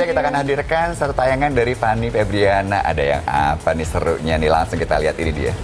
selanjutnya kita akan hadirkan satu tayangan dari Fanny Febriana. Ada yang apa nih serunya nih? Langsung kita lihat, ini dia.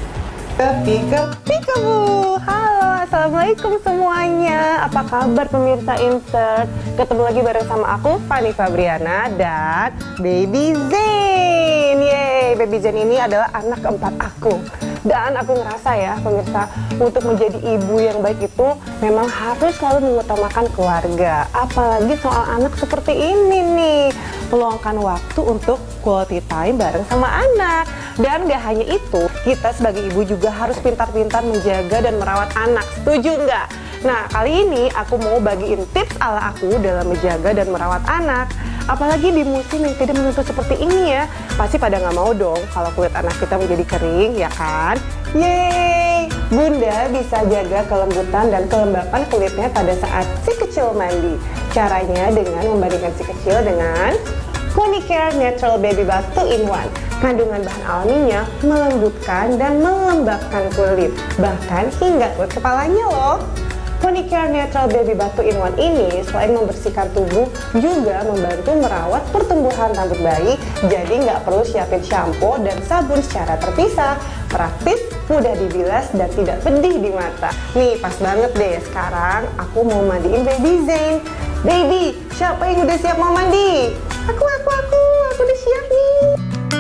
Peekaboo. Halo, assalamualaikum semuanya. Apa kabar pemirsa Insert? Ketemu lagi bareng sama aku, Fanny Febriana dan Baby Zain. Yeay, Baby Zain ini adalah anak keempat aku. Dan aku ngerasa ya pemirsa, untuk menjadi ibu yang baik itu memang harus selalu mengutamakan keluarga. Apalagi soal anak seperti ini nih, meluangkan waktu untuk quality time bareng sama anak. Dan gak hanya itu, kita sebagai ibu juga harus pintar-pintar menjaga dan merawat anak. Setuju nggak? Nah, kali ini aku mau bagiin tips ala aku dalam menjaga dan merawat anak. Apalagi di musim yang tidak menentu seperti ini ya. Pasti pada nggak mau dong kalau kulit anak kita menjadi kering, ya kan? Yeay! Bunda bisa jaga kelembutan dan kelembapan kulitnya pada saat si kecil mandi. Caranya dengan membandingkan si kecil dengan Konicare Natural Baby Bath 2-in-1. Kandungan bahan alaminya melembutkan dan melembabkan kulit, bahkan hingga kulit kepalanya loh. Konicare Natural Baby Bath 2-in-1 ini selain membersihkan tubuh, juga membantu merawat pertumbuhan rambut bayi, jadi nggak perlu siapin shampoo dan sabun secara terpisah. Praktis, mudah dibilas, dan tidak pedih di mata. Nih, pas banget deh, sekarang aku mau mandiin Baby Zain. Baby, siapa yang udah siap mau mandi? Aku udah siap nih.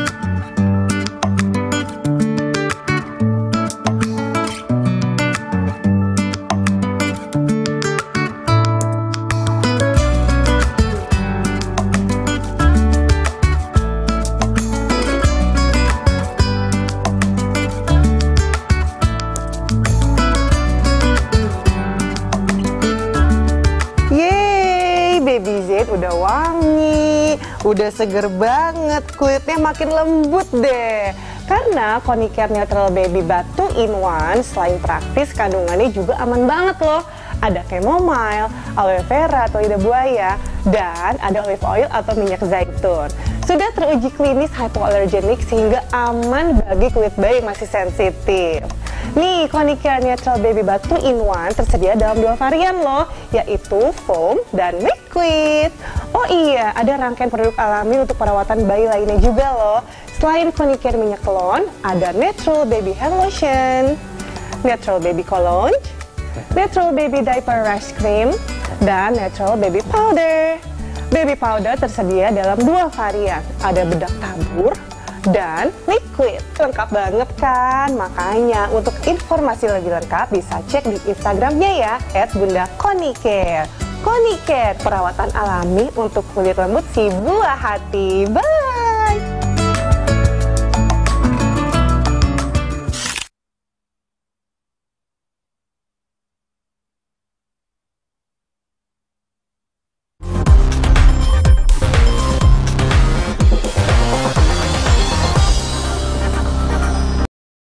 Baby Zain udah wangi, udah seger banget, kulitnya makin lembut deh. Karena Konicare Natural Baby Bath 2-in-1 selain praktis, kandungannya juga aman banget loh. Ada chamomile, aloe vera atau lidah buaya, dan ada olive oil atau minyak zaitun. Sudah teruji klinis hypoallergenic sehingga aman bagi kulit bayi yang masih sensitif. Nih, Konicare Natural Baby Bath 2-in-1 tersedia dalam 2 varian loh, yaitu foam dan liquid. Oh iya, ada rangkaian produk alami untuk perawatan bayi lainnya juga loh. Selain Konicare minyak telon, ada Natural Baby Hair Lotion, Natural Baby Cologne, Natural Baby Diaper Rash Cream, dan Natural Baby Powder. Baby Powder tersedia dalam 2 varian, ada bedak tabur dan liquid. Lengkap banget kan? Makanya untuk informasi lebih lengkap bisa cek di Instagramnya ya, @bundakonicare. Konicare, perawatan alami untuk kulit lembut si buah hati. Bye!